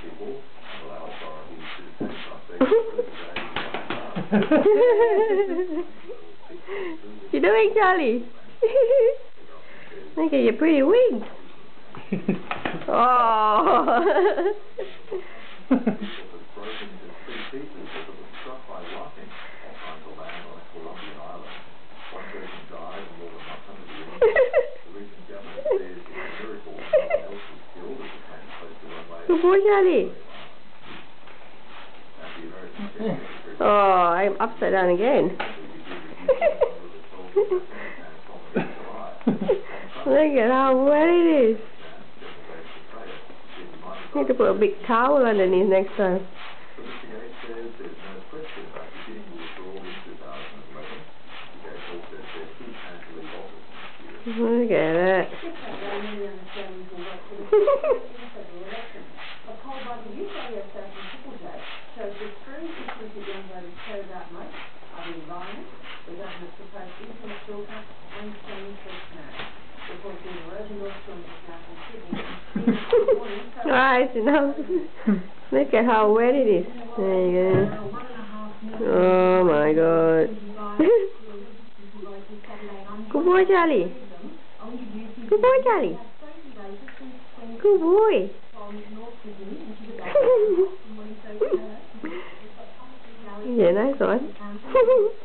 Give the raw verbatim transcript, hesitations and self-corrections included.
You doing, Charlie? Look at your pretty wings. Oh. Good boy, Charlie. Oh, I'm upside down again. Look at how wet it is. Need to put a big towel underneath next time. Look at that. Right, enough. Look at how wet it is. There you go. Oh my god. Good boy, Charlie. Good boy, Charlie. Good boy. Yeah, nice one.